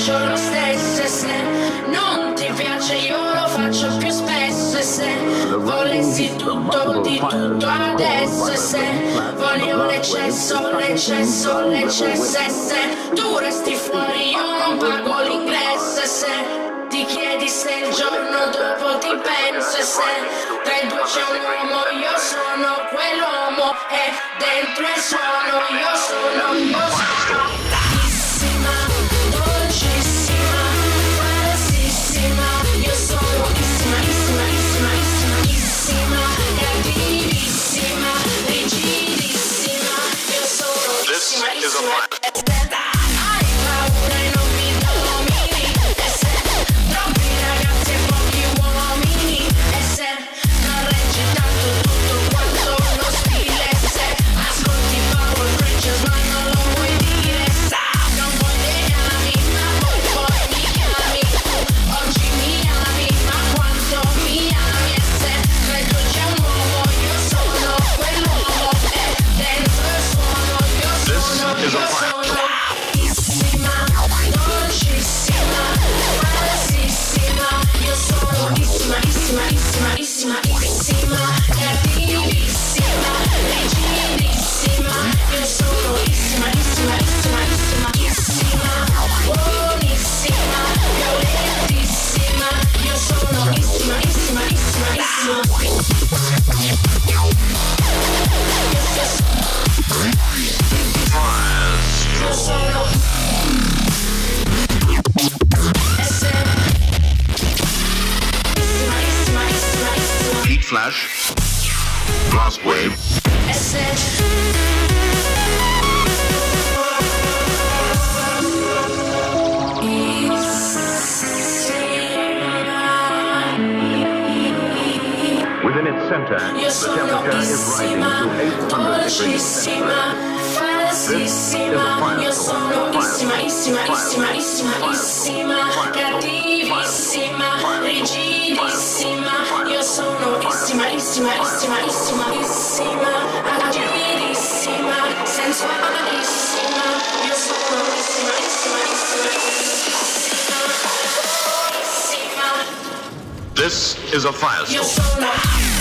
faccio lo stesso, e se non ti piace io lo faccio più spesso, e se volessi tutto di tutto adesso, e se voglio l'eccesso, l'eccesso, l'eccesso, e se tu resti fuori io non pago l'ingresso, e se ti chiedi se il giorno dopo ti penso, e se tra i due c'è un uomo io sono quell'uomo, e dentro il suono io sono bellissima, dolcissima, falsissima, io sono issima, issima, issima, issima, issima, cattivissima, rigidissima, io sono issima, issima. Hai paura e non mi domini, e se troppi ragazzi e pochi uomini, e se non reggi tanto tutto quanto uno stile, e se ascolti Power Rangers ma non lo vuoi dire, non vuoi legami ma poi mi chiami, oggi mi ami ma quanto mi ami, e se tra i due c'è un uomo io sono quell'uomo, e dentro il suono io sono issima, dolcissima, falsissima, io sono issima, issima, issima, issima, issima, cattivissima, rigidissima, io sono issima, issima, issima, issima, issima, buonissima, violentissima, io sono issima, issima, issima, issima. Io sono Heat flash, blast wave. Within its center, the temperature is rising to 800 degrees centigrade. Falsissima, io sono issima, issima, issima, issima, issima, cattivissima, rigidissima, io sono issima, issima, issima, issima, issima, agilissima, sensualissima, io sono issima, issima, issima, issima, issima. This is a firestorm. Io sono